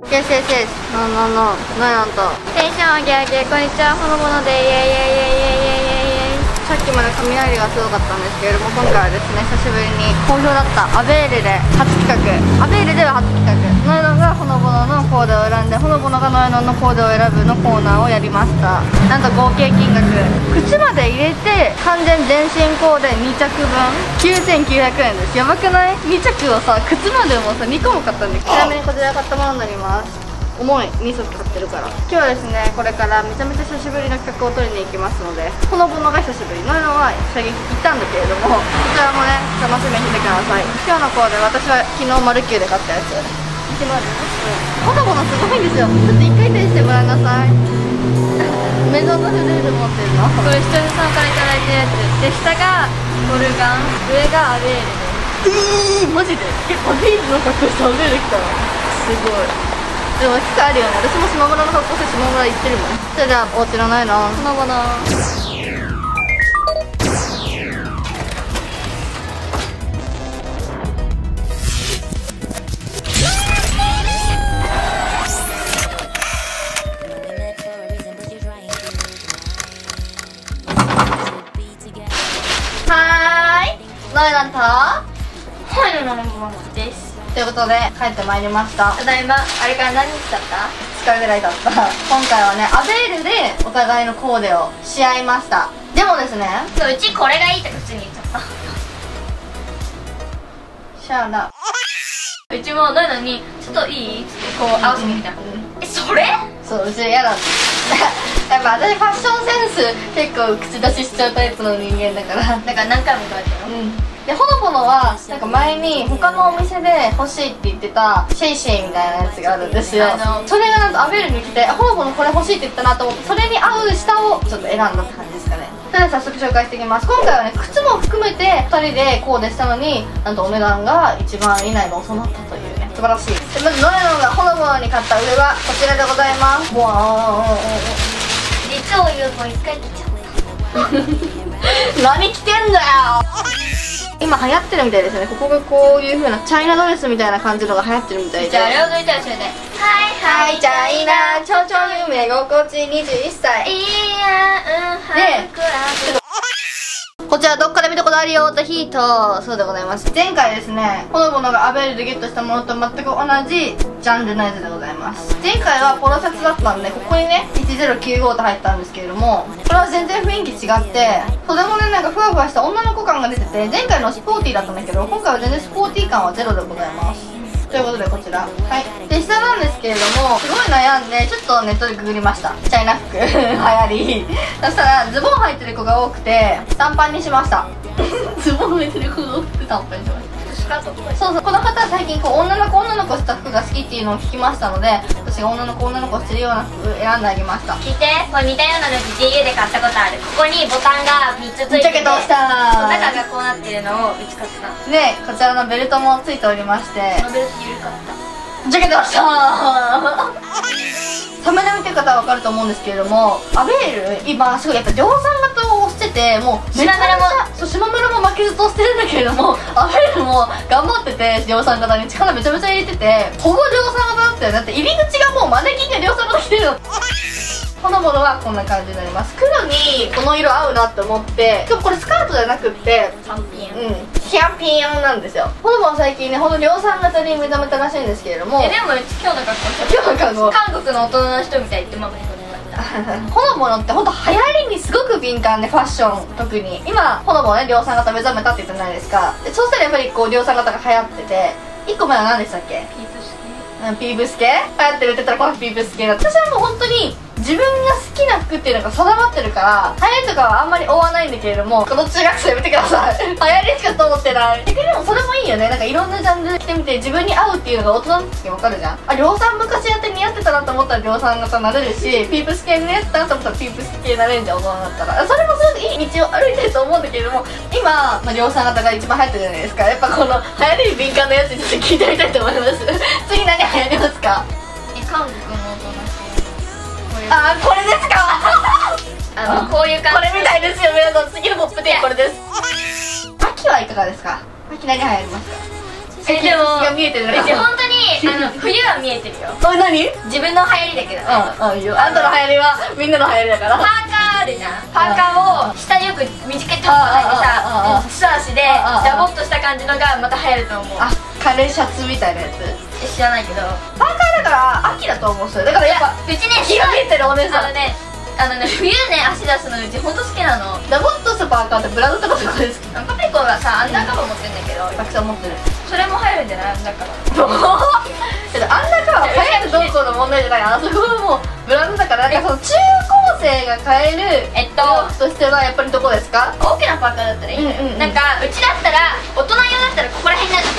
よしよしよし、なんとテンション上げ上げ、こんにちは、ほのぼのでイエイイエイイエイイエイイエイイエイ。さっきまで雷がすごかったんですけれども、今回はですね、久しぶりに好評だったアベールで初企画、アベールでは初企画、ノエノがほのぼののコーデを選んで、ほのぼのがノエノのコーデを選ぶのコーナーをやりました。なんと合計金額、靴まで入れて完全全身コーデ2着分9900円です。やばくない？ 2 着をさ、靴までもさ2個も買ったんで。ちなみにこちら買ったものになります。重い2足買ってるから。今日はですね、これからめちゃめちゃ久しぶりの企画を取りに行きますので、ほのぼのが久しぶりののは射撃行ったんだけれども、こちらもね楽しみにしてください。今日のコーデ、私は昨日マルキューで買ったやつほのぼのすごいんですよ。ちょっと1回転してごらんなさい。メゾンのフルール持ってるのこれ視聴者さんからいただいてるやつで、下がゴルガン、上がアベールで、マジでアベールの格好してアベール来たのすごい。でも機会あるよね。私も島村の格好して島村行ってるもん。それではお家のないのほのぼのはーい、ノエなんとはいのももです。ということで帰ってまいりました。ただいま。あれから何日経った？ 2 日ぐらい経った。今回はね、アベールでお互いのコーデをし合いました。でもですね、 うちこれがいいって普通に言っちゃった。 しゃあな。 うちもノエノにちょっといいっつってこう合わせてみた。それ？ そう、うち嫌だってやっぱ私ファッションセンス結構口出ししちゃうタイプの人間だから。 だから何回も言われたよ。 で、ほのぼのはなんか前に他のお店で欲しいって言ってたシェイシェイみたいなやつがあるんですよ。それがなんとアベールに来て、ほのぼのこれ欲しいって言ったなと思って、それに合う下をちょっと選んだって感じですかね。それでは早速紹介していきます。今回はね、靴も含めて2人でコーデしたのに、なんとお値段が1万円以内に収まったというね、素晴らしい。でまずノエノがほのぼのに買った上はこちらでございます。わー、 実を言うと一回切っちゃった何着てんだよ今流行ってるみたいですね。ここがこういう風なチャイナドレスみたいな感じのが流行ってるみたいで。 じゃああれを抜いたらそれではいはいチャイナちょちょ夢心地21歳いやで、こちらどっかで見たことあるよ、ザヒート。そうでございます。前回ですね、ほのぼのがアベールでゲットしたものと全く同じジャンルのやつでございます。前回はポロシャツだったんで、ここにね1095と入ったんですけれども、これは全然雰囲気違って、袖もねなんかふわふわした女の子感が出てて、前回のスポーティーだったんだけど、今回は全然スポーティー感はゼロでございます。ということでこちら、はい。で下なんですけれども、すごい悩んでちょっとネットでググりました。チャイナ服流行りそしたらズボン履いてる子が多くて短パンにしましたズボン履いてる子が多くて短パンにしました。そうそう、この方は最近こう女の子した服が好きっていうのを聞きましたので、私が女の子してるような服選んであげました。 聞いて、これ似たようなの GU で買ったことある。ここにボタンが3つついてて、 ジャケットをした中がこうなってるのをうち買った。 で、こちらのベルトもついておりまして、 このベルト緩かった。 ジャケットをしたサムネ見てる方は分かると思うんですけれども、アベール今すごいやっぱ量産型をしてて、もう島村もそう、島村も負けずとしてるんだけれども、アベールも頑張ってて量産型に力めちゃめちゃ入れてて、ほぼ量産型だったよ。だって入り口がもうマネキンが量産型着てるのほのぼのはこんな感じになります。黒にこの色合うなって思って、でもこれスカートじゃなくってチャンピオン、 チャンピオンなんですよ。ほのぼの最近ね、ほんと量産型に目覚めたらしいんですけれども、 でもうち今日の格好韓国の大人の人みたいってママに言われた。 ほのぼのってほんと流行りにすごく敏感で、ファッション特に今ほのぼのね量産型目覚めたって言ったじゃないですか。でそうしたらやっぱりこう量産型が流行ってて、1個目は何でしたっけ？ピーブス系流行ってるって言ったらこのピーブス系だった。私はもう本当に自分が好きな服っていうのが定まってるから、流行りとかはあんまり追わないんだけれども、この中学生やめてください流行りしかと思ってない。逆にでもそれもいいよね。なんかいろんなジャンル着てみて自分に合うっていうのが大人の時に分かるじゃん。あ、量産昔やって似合ってたなと思ったら量産型になれるし、ピープス系に似合ってたなと思ったらピープス系になれるんじゃん、大人だったら。それもすごくいい道を歩いてると思うんだけれども、今、量産型が一番流行ってるじゃないですか。やっぱこの流行りに敏感なやつにちょっと聞いてみたいと思います次何流行りますか？ 韓国の大人あー、これですかこういう感じ。 これみたいですよ皆さん。次のポップテーこれです。秋はいかがですか？秋何流行りますか？ でもが見えてるうち本当に冬は見えてるよ。 これ何？ 自分の流行りだけどね。 いいよ。あんたの流行りはみんなの流行りだから。 パーカーあるじゃん。パーカーを下によく短いタッパー履いてさ、素足でダボっとした感じのがまた流行ると思う。 あ、カレーシャツみたいなやつ。 知らないけど、 パーカーだから秋だと思うんですよ。だからやっぱうちね、 日が見えてるお姉さん。 冬ね、足出すのうちほんと好きなの。 ダボっとしたパーカーってブランドとかどこですか？ パピコがさ、アンダーカバー持ってんだけど、 たくさん持ってる。 それも入るんじゃない？アンダーカバー。 あんなかは流行るどうこうの問題じゃない。あそこはもうブランドだから、なんかその中高生が買える洋服としてはやっぱりどこですか？ 大きなパーカーだったらいいんだよ。なんかうちだったら大人用だったらここら辺になる。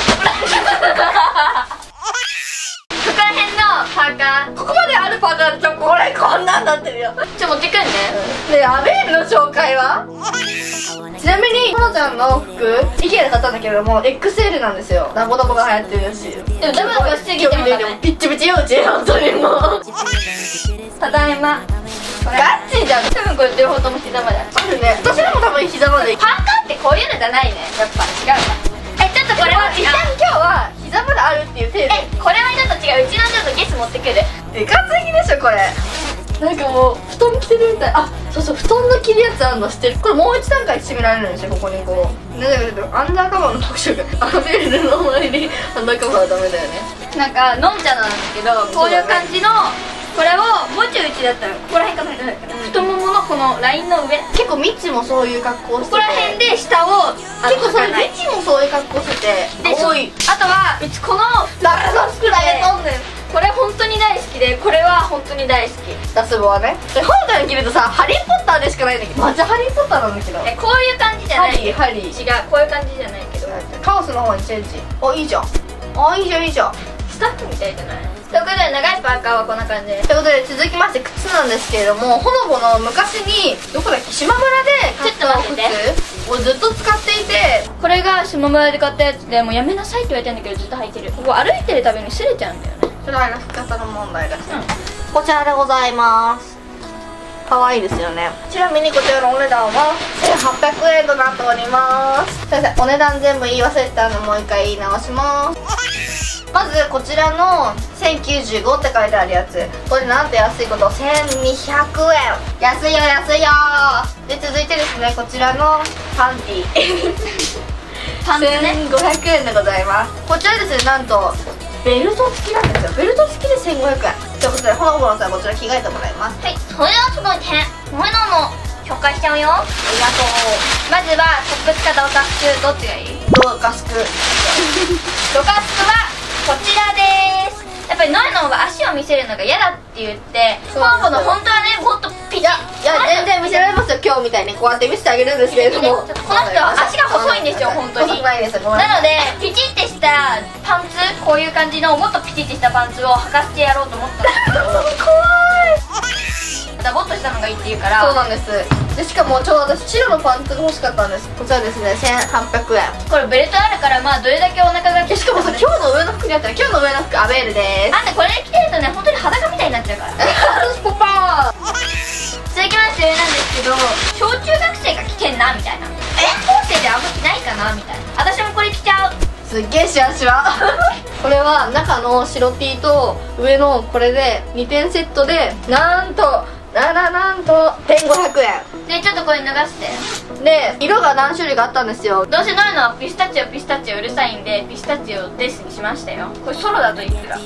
ここら辺のパーカー、 ここまであるパーカーでこれこんなんなってるよ。 持ってくんね。 で、アベールの紹介はちなみにほのちゃんの服 IKEA で買ったんだけれども XL なんですよ。ダボダボが流行ってるらしい。 でもダボダボしすぎてもダメ。 ピッチピチようち本当にもうただいま。 ガッチンじゃん。 多分これ両方とも膝まである。 あるね。私らも多分膝まで。 パーカーってこういうのじゃないね。やっぱ違うわ。ちょっとこれは一旦今日は膝まであるっていう程度。 これはちょっと違う。うちのちょっとゲス持ってくる。 でかすぎでしょこれ。なんかもう布団着てるみたい。あ、そうそう、布団の着るやつあるの知ってる？これもう一段階締められるんですよ、ここにこう。だけどアンダーカバーの特徴がアベールの周りにアンダーカバーはダメだよね。 なんかのんちゃんなんだけど、こういう感じのこれをもうちょい内だったらここら辺かな。太もものこのラインの上、 結構ミッチもそういう格好してて、 ここら辺で下を結構そういうミッチもそういう格好してて、 で多い。 あとはうちこのララの服だけとんねん。 これ本当に大好きで、これは本当に大好き。 ダスボはね。で本体に着るとさ、ハリー・ポッターでしかないんだけど、マジハリー・ポッターなんだけど。 こういう感じじゃないよ。 ハリー違う、こういう感じじゃないけど、 カオスの方にチェンジ。あ、いいじゃん。あ、いいじゃんいいじゃん。 スタッフみたいじゃない。ということで長いパーカーはこんな感じです。 ということで続きまして靴なんですけれども、ほのぼの昔にどこだっけ、島村で買った靴をずっと使っていて、 これが島村で買ったやつで、もうやめなさいって言われてんだけどずっと履いてる。ここ歩いてるたびに擦れちゃうんだよね。 それは拭き方の問題だし、こちらでございます。可愛いですよね。ちなみにこちらのお値段は1800円となっております。先生、お値段全部言い忘れてたのでもう一回言い直します。まずこちらの1095って書いてあるやつ、これなんと安いこと1200円。安いよ安いよ。で続いてですね、こちらのパンティパンツね、 1500円でございます。こちらですね、なんとベルト付きなんですよ。ベルト付きで1500円ということで、ほのぼのさんこちら着替えてもらいます。 はい、それではちょっと待って、こういうのも紹介しちゃうよ。ありがとう。まずはトップスかドカスク、どっちがいい？ ドカスクドカスクはこちらです。やっぱりノエの方が足を見せるのが嫌だって言って、ほのぼの本当はね、もっとピチッ、 いや全然見せられますよ。今日みたいにこうやって見せてあげるんですけれども、 この人は足が細いんですよ、本当に。 細くないです。ごめんなさい。 なのでピチッてしたパンツ、こういう感じのもっとピチッてしたパンツを履かせてやろうと思ったんですけど怖い。 ダボっとしたのがいいって言うから。 そうなんです。でしかもちょうど私白のパンツが欲しかったんです。こちらですね、1800円。 これベルトあるから、まあどれだけお腹がでしかもさ、今日の上の服にあったら、今日の上の服アベールであんたこれ着てるとね、本当に裸みたいになっちゃうから。 すポパー。 続きまして上なんですけど、小中学生が着てんなみたいな、高校生であんま着ないかなみたいな。私もこれ着ちゃう。 すっげえシワシワこれは中の白 T と上のこれで2点セットでなんと1500円で、ちょっとこれ脱がして。 で、色が何種類かあったんですよ。 どうせないのはピスタチオピスタチオうるさいんで、ピスタチオですにしましたよ。これソロだといくら？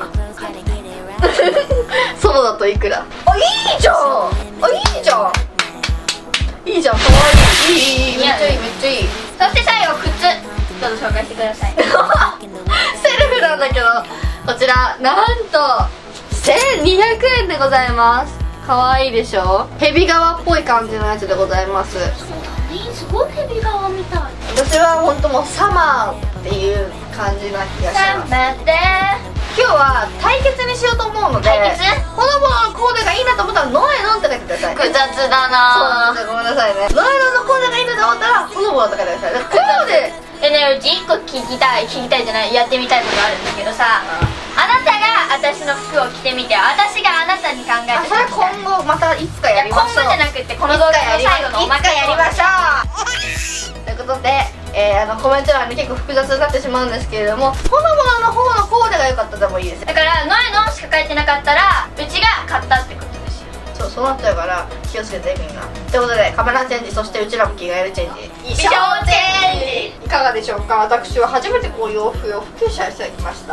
ソロだといくら？あ、いいじゃん。あ、いいじゃん。いいじゃん、かわいい。いい、めっちゃいい、めっちゃいい。 そして最後靴、どうぞ紹介してください。 セルフなんだけど、こちらなんと1200円でございます。かわいいでしょ。ヘビ革っぽい感じのやつでございます。 すごいヘビ革みたい。 私は本当もうサマーっていう感じな気がします。 待って、 今日は対決にしようと思うので、 対決？ ほのぼののコーデがいいなと思ったらノエノンって書いてください。 複雑だそうな。 なんですよ、ごめんなさいね。ノエノンのコーデがいいなと思ったらほのぼのって書いてください。コーデでね、うち1個聞きたいじゃない、やってみたいことあるんだけどさ、あなたが私の服を着てみて、私があなたに考えてそれ今後またいつかやりましょう。 今後じゃなくてこの動画の最後のおまけいつかやりましょうということで、 コメント欄に結構複雑になってしまうんですけれども、ほのぼのの方のコーデが良かったでもいいです。 だからノエノしか書いてなかったらうちが買ったってことですよ。 そうなっちゃうから気をつけてみんな。ということでカメラチェンジ、そしてうちらも着替えるチェンジ、 衣装チェンジいかがでしょうか。私は初めてこういう洋服を復旧者してきました。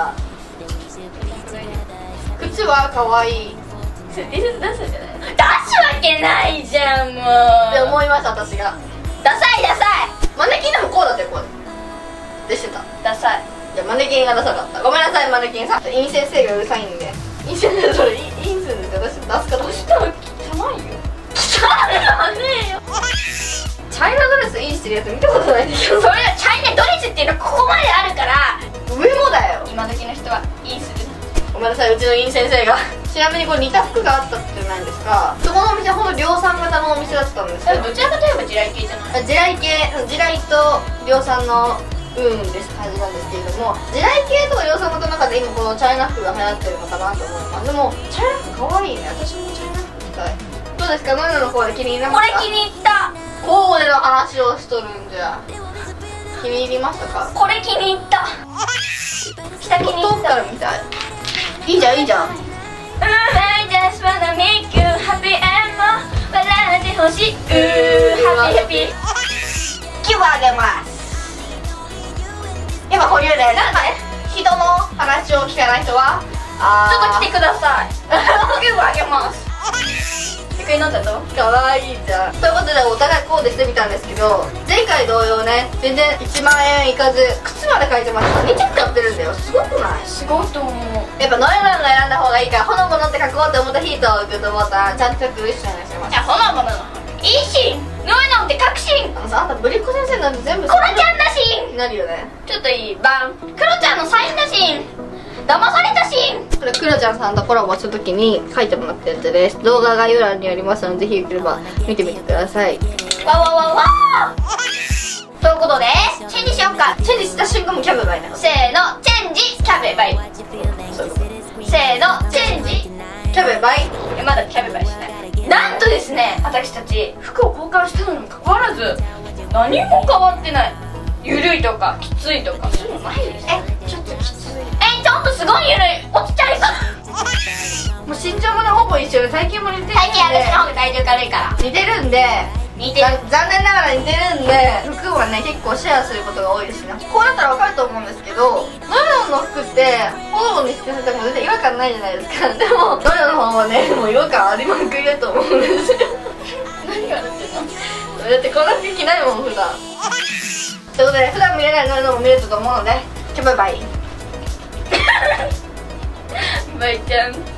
靴は可愛いそれ T シャツ出すんじゃない？出すわけないじゃんもうって思いました。私がダサいダサい。 マネキンでもこうだったよ、こうでしてた。 ダサい。 いやマネキンがダサかった。ごめんなさいマネキンさん。陰先生がうるさいんで。陰先生それ陰すんで私出すから。 したら汚いよ。汚いねえよ。 チャイナドレスインしてるやつ見たことないんだけど。 それはチャイナドレスっていうのはここまであるから上もだよ。 今時の人はインする。 ごめんなさい、うちの陰先生が。ちなみにこれ似た服があったってないんですか。そこのお店はほんと量産型のお店だったんですよ。 どちらかといえば地雷系じゃない？ 地雷系、地雷と量産のです感じなんですけれども、地雷系とか量産型の中で今このチャイナ服が流行ってるのかなと思います。でもチャイナ服かわいいね。私もチャイナ服着たい。どうですか、ノイノの方で気に入りましたか。 これ気に入った。 コーデの話をしとるんじゃ。気に入りましたか。 これ気に入った。下気に入った。 遠くから見たい。いいじゃんいいじゃん。 I just wanna make you happy and more 笑ってほしく Happy happy 気分上げます。今保留で人の話を聞かない人はちょっと来てください。気分上げます。ゆっくり飲んだとかわいいじゃん。ということでお互いコーデしてみたんですけど、前回同様ね、全然1万円いかず靴まで書いてました。2着買ってるんだよ。すごくない？ すごいと思う。 やっぱノエノが選んだ方がいいから、ほのぼのって書こうと思った人をグッドボタンちゃんとクリスチャンにしてました。 ほのぼのいいしノエノって確信。 あんたぶりっ子先生なんて全部コロちゃんだしなるよね。 ちょっといいバンクロちゃんのサインだし騙されたし。 これクロちゃんさんとコラボした時に書いてもらったやつです。動画概要欄にありますのでぜひよければ見てみてください。 わわわわーということでチェンジしようか。 チェンジした瞬間もキャブがいいな。 せーのチェンジキャベバイ。せーのチェンジキャベバイ。 まだキャベバイしない。なんとですね、私たち服を交換したのにもかかわらず何も変わってない。ゆるいとかきついとかそういうのないです。 ちょっときつい。 ちょっとすごいゆるい。落ちちゃいそうもう身長もねほぼ一緒で体型も似てるんで。 最近私の方が体重軽いから似てるんで。 似てる。 残念ながら似てるんで服はね結構シェアすることが多いですね。こうなったら分かると思うんですけど、ノエロの服ってほのぼのにしてても全然違和感ないじゃないですか。でもノエロの方はねもう違和感ありまくりだと思うんですよ。 何がなってんの？ だってこんな服着ないもん普段。ということで普段見れないノエロも見れたと思うのでバイバイ。 バイちゃん。